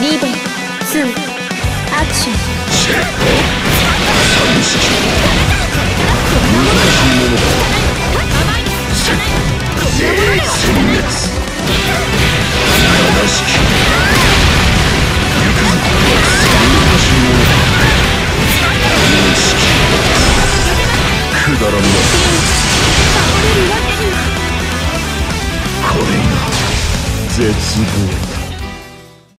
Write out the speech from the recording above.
リベ2アクション。 三式難しいものだ。殲滅七式行くぞ。難しいものだ。四式くだらんな。これが絶望。